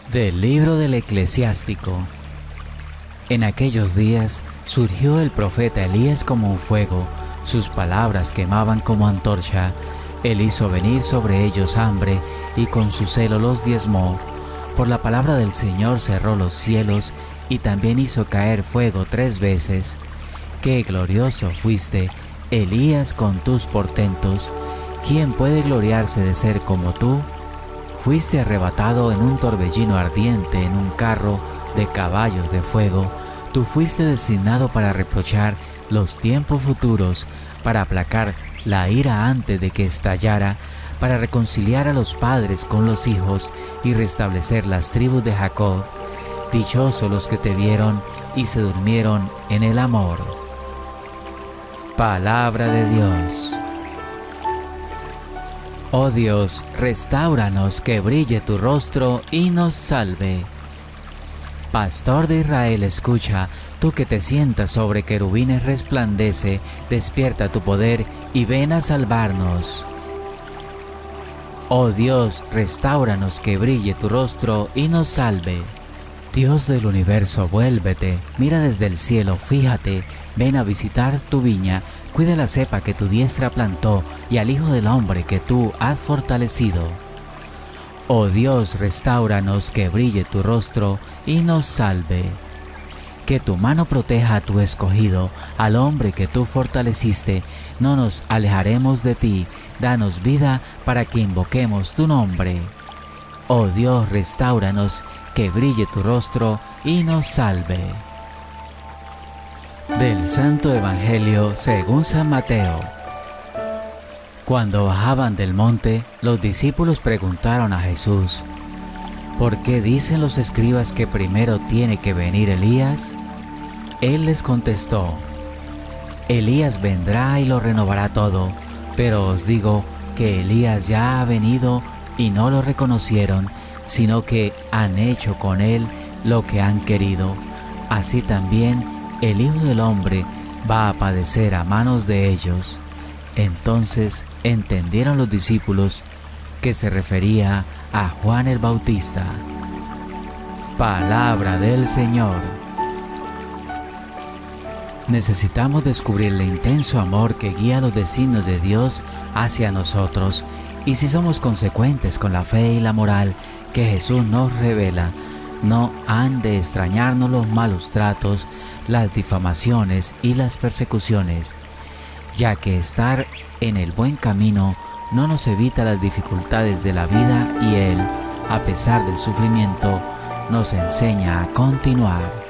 Del libro del Eclesiástico. En aquellos días surgió el profeta Elías como un fuego, sus palabras quemaban como antorcha. Él hizo venir sobre ellos hambre y con su celo los diezmó. Por la palabra del Señor cerró los cielos y también hizo caer fuego 3 veces. Qué glorioso fuiste, Elías, con tus portentos. ¿Quién puede gloriarse de ser como tú? Fuiste arrebatado en un torbellino ardiente, en un carro de caballos de fuego. Tú fuiste designado para reprochar los tiempos futuros, para aplacar la ira antes de que estallara, para reconciliar a los padres con los hijos y restablecer las tribus de Jacob. Dichosos los que te vieron y se durmieron en el amor. Palabra de Dios. Oh Dios, restáuranos, que brille tu rostro y nos salve. Pastor de Israel, escucha, tú que te sientas sobre querubines resplandece, despierta tu poder y ven a salvarnos. Oh Dios, restáuranos, que brille tu rostro y nos salve. Dios del universo, vuélvete, mira desde el cielo, fíjate, ven a visitar tu viña, cuida la cepa que tu diestra plantó y al Hijo del Hombre que tú has fortalecido. Oh Dios, restáuranos, que brille tu rostro y nos salve. Que tu mano proteja a tu escogido, al hombre que tú fortaleciste. No nos alejaremos de ti, danos vida para que invoquemos tu nombre. Oh Dios, restáuranos, que brille tu rostro y nos salve. Del Santo Evangelio según San Mateo. Cuando bajaban del monte, los discípulos preguntaron a Jesús: ¿por qué dicen los escribas que primero tiene que venir Elías? Él les contestó: Elías vendrá y lo renovará todo, pero os digo que Elías ya ha venido y no lo reconocieron, sino que han hecho con él lo que han querido. Así también el Hijo del Hombre va a padecer a manos de ellos. Entonces entendieron los discípulos que se refería a Juan el Bautista. Palabra del Señor. Necesitamos descubrir el intenso amor que guía los designios de Dios hacia nosotros, y si somos consecuentes con la fe y la moral que Jesús nos revela, no han de extrañarnos los malos tratos, las difamaciones y las persecuciones, ya que estar en el buen camino no nos evita las dificultades de la vida y Él, a pesar del sufrimiento, nos enseña a continuar.